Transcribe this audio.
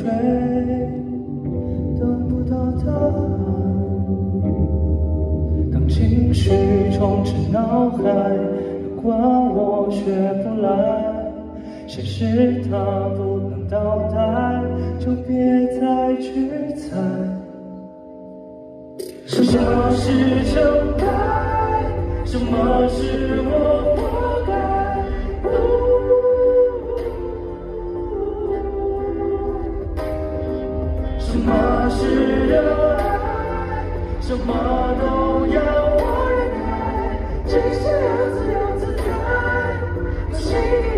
追，得不到答案。当情绪充斥脑海，又管我学不来，谁是他不能倒带，就别再去猜。什么是真爱？什么是我活该？什么是热爱？什么都要我忍耐，只想要自由自在，不信。